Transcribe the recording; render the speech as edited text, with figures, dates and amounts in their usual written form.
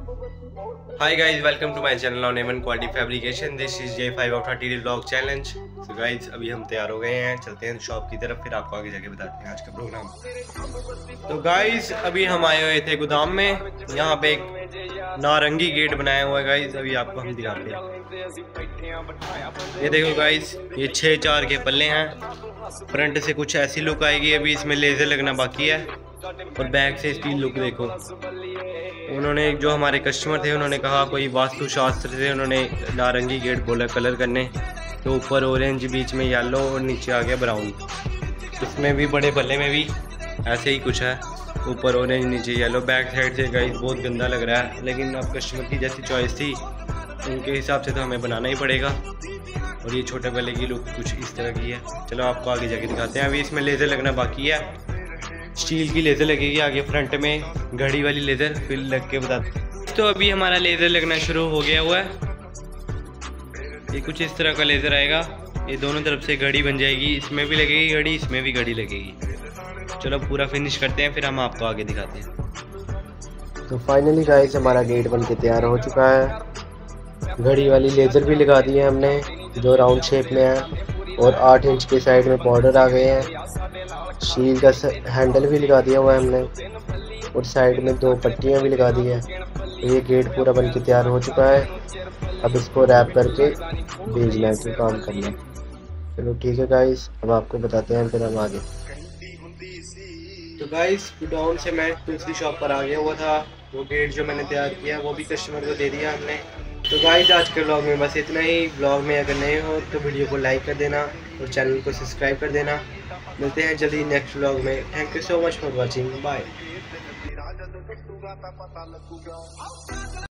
Hi guys, welcome to my channel on A1 Quality Fabrication. This is J5 of 30 vlog challenge. So guys, अभी हम तैयार हो गए हैं, चलते हैं शॉप की तरफ, फिर आपको आगे जाके बताते हैं आज का प्रोग्राम। तो गाइस, अभी हम आए हुए थे गोदाम में। यहाँ पे एक नारंगी गेट बनाया हुआ है गाइस, अभी आपको हम दिखाते हैं। ये देखो गाइस, ये 6-4 के पल्ले हैं। फ्रंट से कुछ ऐसी लुक आएगी, अभी इसमें लेजर लगना बाकी है। और बैक से इसकी लुक देखो। उन्होंने जो हमारे कस्टमर थे, उन्होंने कहा कोई वास्तु शास्त्र से उन्होंने नारंगी गेट बोला कलर करने, तो ऊपर ऑरेंज, बीच में येलो और नीचे आ गया ब्राउन। इसमें भी बड़े पल्ले में भी ऐसे ही कुछ है, ऊपर ऑरेंज नीचे येलो। बैक साइड से गाइस बहुत गंदा लग रहा है, लेकिन अब कस्टमर की जैसी चॉइस थी उनके हिसाब से तो हमें बनाना ही पड़ेगा। और ये छोटे पल्ले की लुक कुछ इस तरह की है। चलो आपको आगे जाके दिखाते हैं। अभी इसमें लेज़र लगना बाकी है, स्टील की लेज़र लगेगी आगे फ्रंट में, घड़ी वाली लेज़र, फिर लग के बताते। तो अभी हमारा लेज़र लगना शुरू हो गया हुआ है। ये कुछ इस तरह का लेज़र आएगा, ये दोनों तरफ से घड़ी बन जाएगी। इसमें भी लगेगी घड़ी, इसमें भी घड़ी लगेगी। चलो पूरा फिनिश करते हैं, फिर हम आपको आगे दिखाते हैं। तो फाइनली गाइस, हमारा गेट बन के तैयार हो चुका है। घड़ी वाली लेज़र भी लगा दी है हमने, जो राउंड शेप में है, और 8 इंच के साइड में बॉर्डर आ गए हैं। स्टील का हैंडल भी लगा दिया हुआ है हमने, और साइड में 2 पट्टियां भी लगा दी है। तो ये गेट पूरा बन के तैयार हो चुका है। अब इसको रैप करके भेजना है, काम करना है। चलो ठीक है गाइस, अब आपको बताते हैं फिर हम आगे। तो गाइस, गोडाउन से मैं दूसरी शॉप पर आ गया हुआ था। वो गेट जो मैंने तैयार किया वो भी कस्टमर को दे दिया हमने। तो गाइस, आज के ब्लॉग में बस इतना ही। ब्लॉग में अगर नए हो तो वीडियो को लाइक कर देना और चैनल को सब्सक्राइब कर देना। मिलते हैं जल्दी नेक्स्ट ब्लॉग में। Thank you so much for watching, bye.